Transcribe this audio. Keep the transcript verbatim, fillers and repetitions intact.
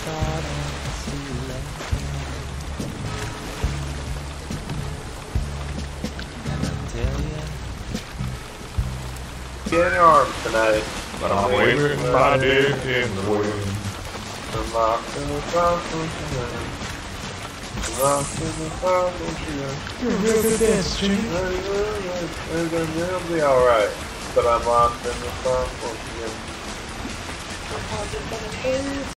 thought I'd see you later. And I tell you, Get in your arms tonight. But I'm waving my dick in the wind. I'm locked in the bathroom tonight. I'm locked in the bathroom tonight. you're a real good dancer, Jimmy. It'll be alright. But I'm locked in the bathroom tonight.